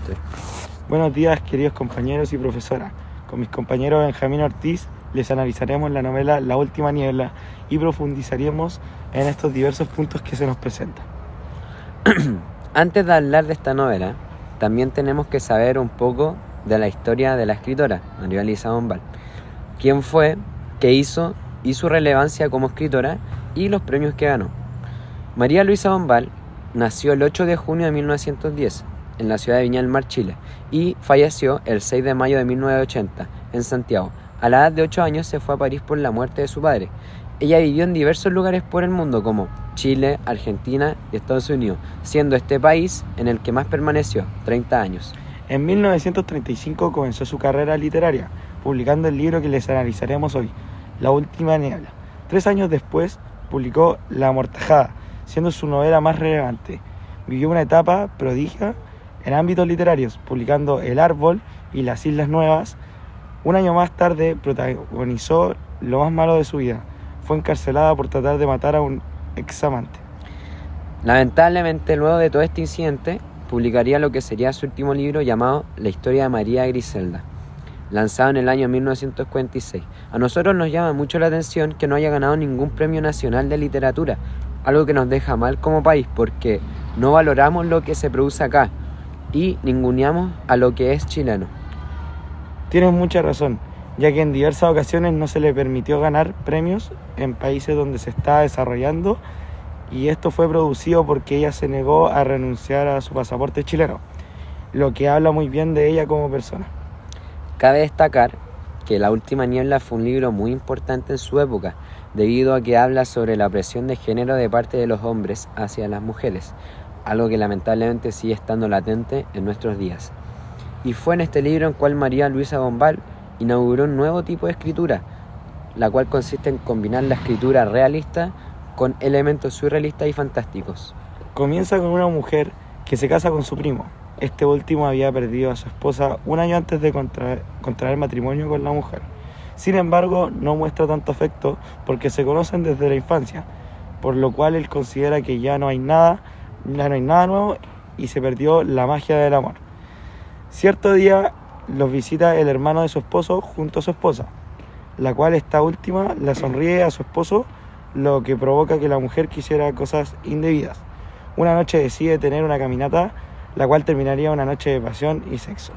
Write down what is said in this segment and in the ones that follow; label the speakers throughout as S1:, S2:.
S1: adelante.
S2: Buenos días, queridos compañeros y profesora. Con mis compañeros Benjamín Ortiz les analizaremos la novela La última niebla y profundizaremos en estos diversos puntos que se nos presentan.
S1: Antes de hablar de esta novela, también tenemos que saber un poco de la historia de la escritora, María Luisa Bombal. Quién fue, qué hizo y su relevancia como escritora y los premios que ganó. María Luisa Bombal nació el 8 de junio de 1910 en la ciudad de Viña del Mar, Chile, y falleció el 6 de mayo de 1980 en Santiago. A la edad de 8 años se fue a París por la muerte de su padre. Ella vivió en diversos lugares por el mundo como Chile, Argentina y Estados Unidos, siendo este país en el que más permaneció, 30 años.
S2: En 1935 comenzó su carrera literaria, publicando el libro que les analizaremos hoy, La última niebla. 3 años después publicó La amortajada, siendo su novela más relevante. Vivió una etapa prodigio en ámbitos literarios, publicando El árbol y Las islas nuevas. Un año más tarde protagonizó lo más malo de su vida. Fue encarcelada por tratar de matar a un examante.
S1: Lamentablemente, luego de todo este incidente, publicaría lo que sería su último libro llamado La historia de María Griselda, lanzado en el año 1946. A nosotros nos llama mucho la atención que no haya ganado ningún premio nacional de literatura, algo que nos deja mal como país porque no valoramos lo que se produce acá y ninguneamos a lo que es chileno.
S2: Tienes mucha razón, ya que en diversas ocasiones no se le permitió ganar premios en países donde se está desarrollando, y esto fue producido porque ella se negó a renunciar a su pasaporte chileno, lo que habla muy bien de ella como persona.
S1: Cabe destacar que La última niebla fue un libro muy importante en su época, debido a que habla sobre la opresión de género de parte de los hombres hacia las mujeres, algo que lamentablemente sigue estando latente en nuestros días. Y fue en este libro en cual María Luisa Bombal inauguró un nuevo tipo de escritura, la cual consiste en combinar la escritura realista con elementos surrealistas y fantásticos.
S2: Comienza con una mujer que se casa con su primo. Este último había perdido a su esposa un año antes de contraer matrimonio con la mujer. Sin embargo, no muestra tanto afecto porque se conocen desde la infancia, por lo cual él considera que ya no hay nada nuevo y se perdió la magia del amor. Cierto día los visita el hermano de su esposo junto a su esposa, la cual esta última le sonríe a su esposo, lo que provoca que la mujer quisiera cosas indebidas. Una noche decide tener una caminata, la cual terminaría una noche de pasión y sexo.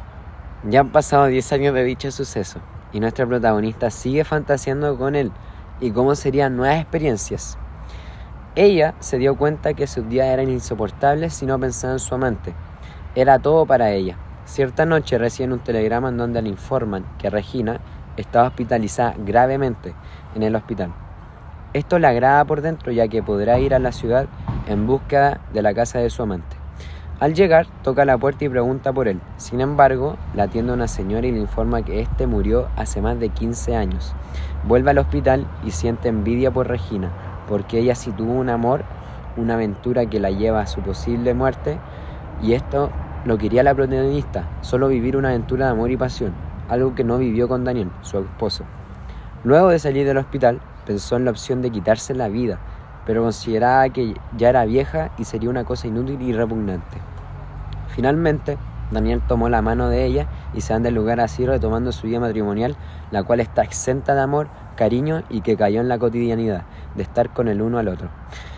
S1: Ya han pasado 10 años de dicho suceso y nuestra protagonista sigue fantaseando con él y cómo serían nuevas experiencias. Ella se dio cuenta que sus días eran insoportables si no pensaba en su amante. Era todo para ella. Cierta noche reciben un telegrama en donde le informan que Regina estaba hospitalizada gravemente en el hospital. Esto le agrada por dentro, ya que podrá ir a la ciudad en búsqueda de la casa de su amante. Al llegar, toca la puerta y pregunta por él. Sin embargo, la atiende una señora y le informa que este murió hace más de 15 años. Vuelve al hospital y siente envidia por Regina, porque ella sí tuvo un amor, una aventura que la lleva a su posible muerte, y esto lo quería la protagonista, solo vivir una aventura de amor y pasión, algo que no vivió con Daniel, su esposo. Luego de salir del hospital, pensó en la opción de quitarse la vida, pero consideraba que ya era vieja y sería una cosa inútil y repugnante. Finalmente, Daniel tomó la mano de ella y se van del lugar así retomando su vida matrimonial, la cual está exenta de amor, cariño y que cayó en la cotidianidad de estar con el uno al otro.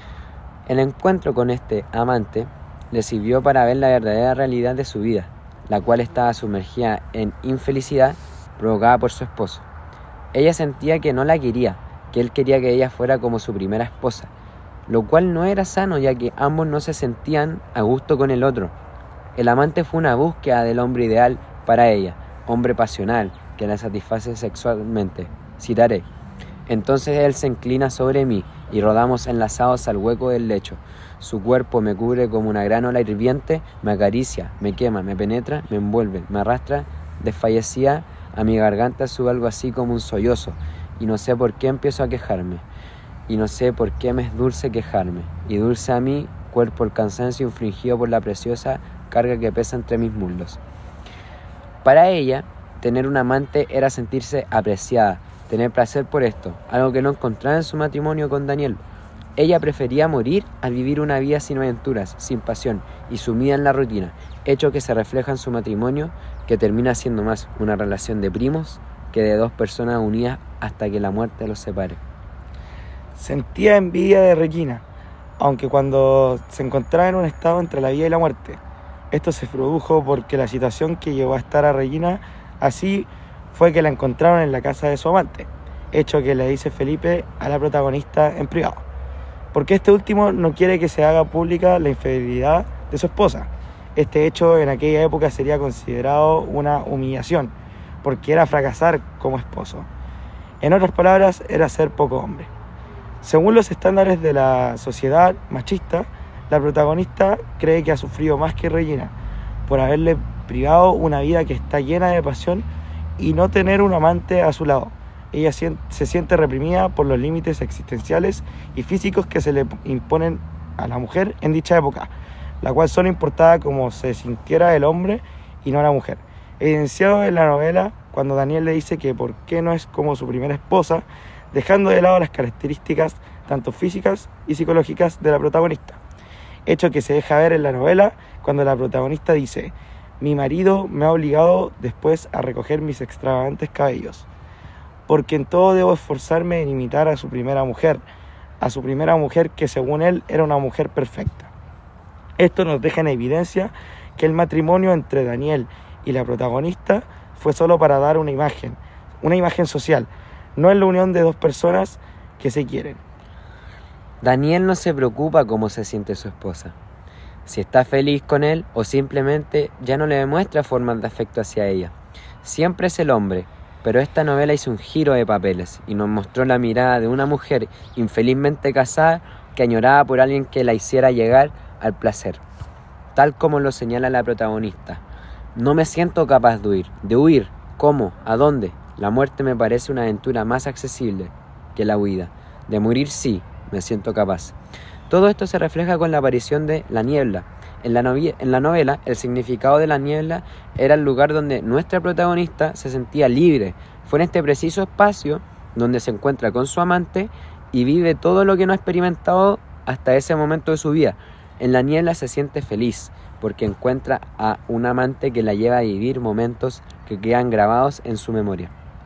S1: El encuentro con este amante le sirvió para ver la verdadera realidad de su vida, la cual estaba sumergida en infelicidad provocada por su esposo. Ella sentía que no la quería, que él quería que ella fuera como su primera esposa, lo cual no era sano, ya que ambos no se sentían a gusto con el otro. El amante fue una búsqueda del hombre ideal para ella, hombre pasional, que la satisface sexualmente. Citaré: entonces él se inclina sobre mí y rodamos enlazados al hueco del lecho. Su cuerpo me cubre como una gran ola hirviente, me acaricia, me quema, me penetra, me envuelve, me arrastra. Desfallecida, a mi garganta sube algo así como un sollozo, y no sé por qué empiezo a quejarme, y no sé por qué me es dulce quejarme, y dulce a mi cuerpo el cansancio infligido por la preciosa carga que pesa entre mis muslos. Para ella, tener un amante era sentirse apreciada, tener placer por esto, algo que no encontraba en su matrimonio con Daniel. Ella prefería morir a vivir una vida sin aventuras, sin pasión y sumida en la rutina, hecho que se refleja en su matrimonio, que termina siendo más una relación de primos que de dos personas unidas hasta que la muerte los separe.
S2: Sentía envidia de Regina, aunque cuando se encontraba en un estado entre la vida y la muerte. Esto se produjo porque la situación que llevó a estar a Regina así fue que la encontraron en la casa de su amante, hecho que le dice Felipe a la protagonista en privado, porque este último no quiere que se haga pública la infidelidad de su esposa. Este hecho en aquella época sería considerado una humillación, porque era fracasar como esposo. En otras palabras, era ser poco hombre. Según los estándares de la sociedad machista, la protagonista cree que ha sufrido más que Regina por haberle privado una vida que está llena de pasión y no tener un amante a su lado. Ella se siente reprimida por los límites existenciales y físicos que se le imponen a la mujer en dicha época, la cual solo importaba como se sintiera el hombre y no la mujer. Evidenciado en la novela cuando Daniel le dice que por qué no es como su primera esposa, dejando de lado las características tanto físicas y psicológicas de la protagonista. Hecho que se deja ver en la novela cuando la protagonista dice: mi marido me ha obligado después a recoger mis extravagantes cabellos, porque en todo debo esforzarme en imitar a su primera mujer que según él era una mujer perfecta. Esto nos deja en evidencia que el matrimonio entre Daniel y la protagonista fue solo para dar una imagen social, no es la unión de dos personas que se quieren.
S1: Daniel no se preocupa cómo se siente su esposa, si está feliz con él o simplemente ya no le demuestra formas de afecto hacia ella. Siempre es el hombre, pero esta novela hizo un giro de papeles y nos mostró la mirada de una mujer infelizmente casada que añoraba por alguien que la hiciera llegar al placer, tal como lo señala la protagonista. No me siento capaz de huir. ¿De huir? ¿Cómo? ¿A dónde? La muerte me parece una aventura más accesible que la huida. De morir sí, me siento capaz. Todo esto se refleja con la aparición de la niebla. En la novela, el significado de la niebla era el lugar donde nuestra protagonista se sentía libre. Fue en este preciso espacio donde se encuentra con su amante y vive todo lo que no ha experimentado hasta ese momento de su vida. En la niebla se siente feliz porque encuentra a un amante que la lleva a vivir momentos que quedan grabados en su memoria.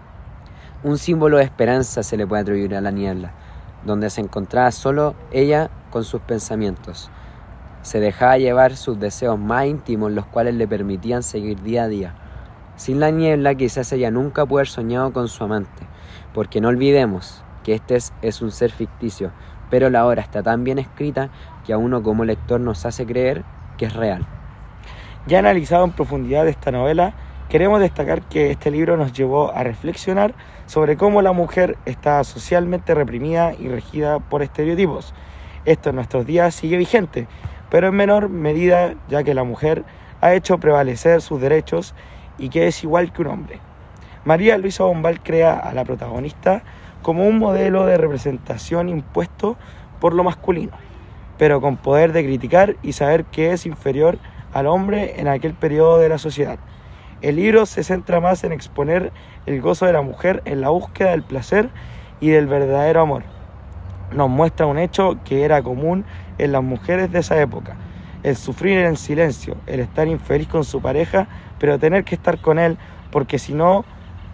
S1: Un símbolo de esperanza se le puede atribuir a la niebla, donde se encontraba solo ella con sus pensamientos. Se dejaba llevar sus deseos más íntimos, los cuales le permitían seguir día a día. Sin la niebla quizás ella nunca pudo haber soñado con su amante, porque no olvidemos que este es un ser ficticio, pero la obra está tan bien escrita que a uno como lector nos hace creer que es real.
S2: Ya analizado en profundidad esta novela, queremos destacar que este libro nos llevó a reflexionar sobre cómo la mujer está socialmente reprimida y regida por estereotipos. Esto en nuestros días sigue vigente, pero en menor medida, ya que la mujer ha hecho prevalecer sus derechos y que es igual que un hombre. María Luisa Bombal crea a la protagonista como un modelo de representación impuesto por lo masculino, pero con poder de criticar y saber que es inferior al hombre en aquel periodo de la sociedad. El libro se centra más en exponer el gozo de la mujer en la búsqueda del placer y del verdadero amor. Nos muestra un hecho que era común en las mujeres de esa época: el sufrir en silencio, el estar infeliz con su pareja, pero tener que estar con él, porque si no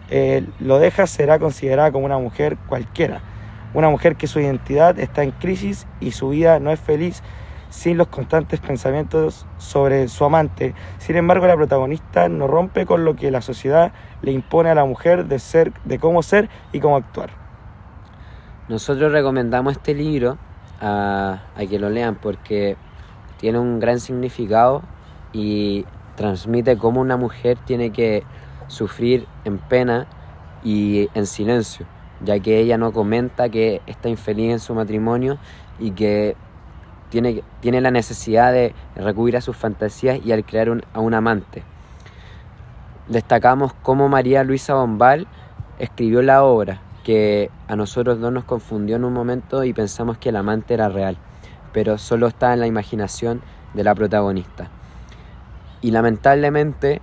S2: lo deja será considerada como una mujer cualquiera, una mujer que su identidad está en crisis y su vida no es feliz sin los constantes pensamientos sobre su amante. Sin embargo, la protagonista no rompe con lo que la sociedad le impone a la mujer de cómo ser y cómo actuar.
S1: Nosotros recomendamos este libro a que lo lean porque tiene un gran significado y transmite cómo una mujer tiene que sufrir en pena y en silencio, ya que ella no comenta que está infeliz en su matrimonio y que tiene la necesidad de recurrir a sus fantasías y al crear a un amante. Destacamos cómo María Luisa Bombal escribió la obra, que a nosotros dos nos confundió en un momento y pensamos que el amante era real, pero solo está en la imaginación de la protagonista. Y lamentablemente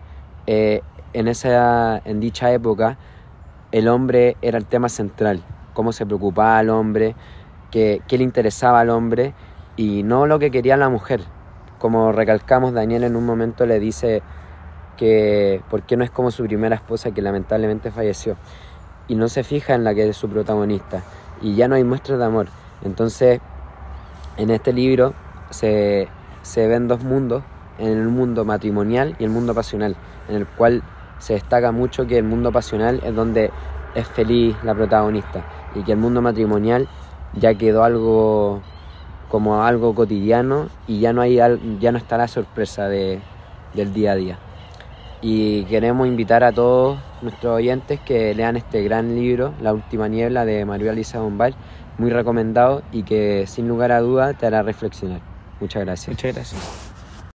S1: en dicha época el hombre era el tema central, cómo se preocupaba al hombre, qué le interesaba al hombre y no lo que quería la mujer. Como recalcamos, Daniel en un momento le dice que por qué no es como su primera esposa que lamentablemente falleció, y no se fija en la que es su protagonista, y ya no hay muestras de amor. Entonces en este libro se ven dos mundos, en el mundo matrimonial y el mundo pasional, en el cual se destaca mucho que el mundo pasional es donde es feliz la protagonista, y que el mundo matrimonial ya quedó algo como algo cotidiano, y ya no está la sorpresa del día a día. Y queremos invitar a todos nuestros oyentes que lean este gran libro, La última niebla, de María Luisa Bombal, muy recomendado y que sin lugar a dudas te hará reflexionar. Muchas gracias.
S2: Muchas gracias.